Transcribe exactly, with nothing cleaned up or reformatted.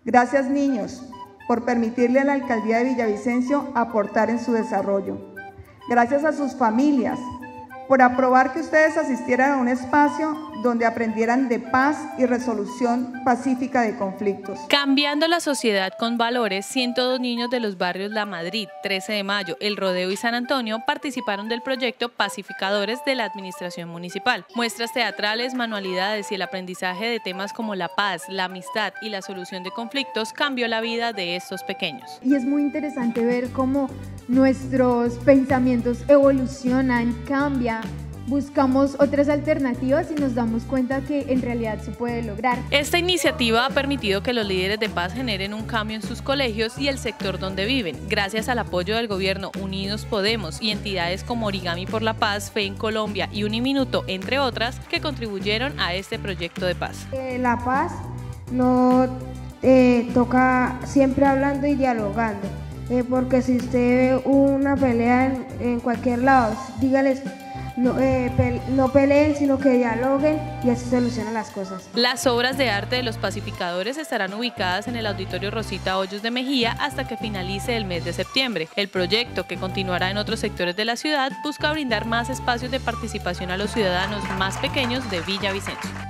Gracias, niños, por permitirle a la Alcaldía de Villavicencio aportar en su desarrollo. Gracias a sus familias por aprobar que ustedes asistieran a un espacio donde aprendieran de paz y resolución pacífica de conflictos. Cambiando la sociedad con valores, ciento dos niños de los barrios La Madrid, trece de mayo, El Rodeo y San Antonio participaron del proyecto Pacificadores de la Administración Municipal. Muestras teatrales, manualidades y el aprendizaje de temas como la paz, la amistad y la solución de conflictos cambió la vida de estos pequeños. Y es muy interesante ver cómo nuestros pensamientos evolucionan, cambian. Buscamos otras alternativas y nos damos cuenta que en realidad se puede lograr. Esta iniciativa ha permitido que los líderes de paz generen un cambio en sus colegios y el sector donde viven, gracias al apoyo del gobierno Unidos Podemos y entidades como Origami por la Paz, Fe en Colombia y Uniminuto, entre otras, que contribuyeron a este proyecto de paz. Eh, la paz no eh, toca siempre hablando y dialogando, eh, porque si usted ve una pelea en, en cualquier lado, dígales No, eh, pe no peleen, sino que dialoguen y así solucionan las cosas. Las obras de arte de los pacificadores estarán ubicadas en el Auditorio Rosita Hoyos de Mejía hasta que finalice el mes de septiembre. El proyecto, que continuará en otros sectores de la ciudad, busca brindar más espacios de participación a los ciudadanos más pequeños de Villavicencio.